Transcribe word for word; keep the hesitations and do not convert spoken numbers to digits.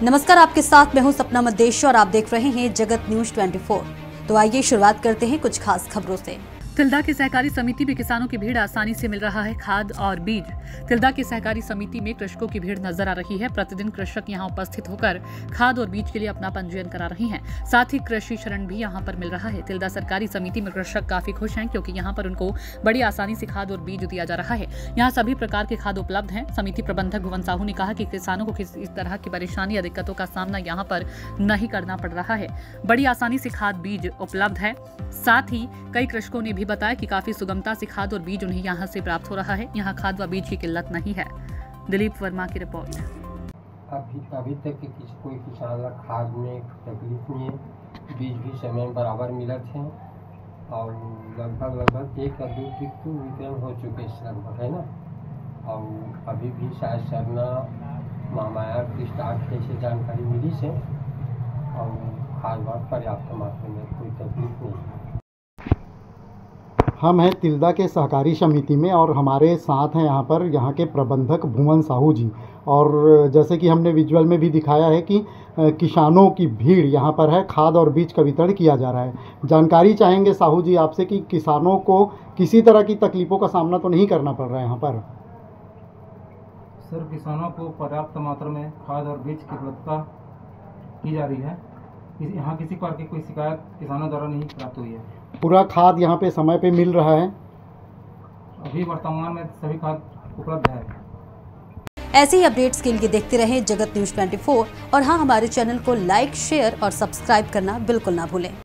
नमस्कार, आपके साथ मैं हूं सपना मदेश और आप देख रहे हैं जगत न्यूज चौबीस। तो आइए शुरुआत करते हैं कुछ खास खबरों से। तिल्दा की सहकारी समिति में किसानों की भीड़ आसानी से मिल रहा है खाद और बीज। तिल्दा की सहकारी समिति में कृषकों की भीड़ नजर आ रही है। प्रतिदिन कृषक यहां उपस्थित होकर खाद और बीज के लिए अपना पंजीयन करा रहे हैं। साथ ही कृषि ऋण भी यहां पर मिल रहा है। तिल्दा सरकारी समिति में कृषक काफी खुश हैं क्योंकि यहां पर उनको बड़ी आसानी से खाद और बीज दिया जा रहा है। यहाँ सभी प्रकार के खाद उपलब्ध हैं। समिति प्रबंधक भुवन साहू ने कहा कि किसानों को किसी तरह की परेशानी या दिक्कतों का सामना यहाँ पर नहीं करना पड़ रहा है। बड़ी आसानी से खाद बीज उपलब्ध है। साथ ही कई कृषकों ने भी बताया कि काफी सुगमता से खाद और बीज उन्हें यहाँ से प्राप्त हो रहा है। यहाँ खाद व बीज की किल्लत नहीं है। दिलीप वर्मा की रिपोर्ट। अभी अभी तक के किसी कोई किसान ला खाद में तकलीफ नहीं है, बीज भी समय में बराबर मिलत है और लगभग लगभग एक या दो ट्रिप तो वितरण हो चुके लगभग है ना। और अभी भी शायद सरना महामाया की स्टार्ट से जानकारी मिली से और खाद वाद पर्याप्त मात्रा में कोई तकलीफ नहीं है। हम हैं तिल्दा के सहकारी समिति में और हमारे साथ हैं यहाँ पर यहाँ के प्रबंधक भुवन साहू जी। और जैसे कि हमने विजुअल में भी दिखाया है कि किसानों की भीड़ यहाँ पर है, खाद और बीज का वितरण किया जा रहा है। जानकारी चाहेंगे साहू जी आपसे कि किसानों को किसी तरह की तकलीफ़ों का सामना तो नहीं करना पड़ रहा है यहाँ पर? सर, किसानों को पर्याप्त मात्रा में खाद और बीज की उपलब्धता की जा रही है। यहाँ किसी प्रकार की कोई शिकायत किसानों द्वारा नहीं प्राप्त हुई है। पूरा खाद यहाँ पे समय पे मिल रहा है। अभी वर्तमान में सभी खाद उपलब्ध है। ऐसे ही अपडेट्स के लिए देखते रहें जगत न्यूज चौबीस और हाँ, हमारे चैनल को लाइक, शेयर और सब्सक्राइब करना बिल्कुल ना भूलें।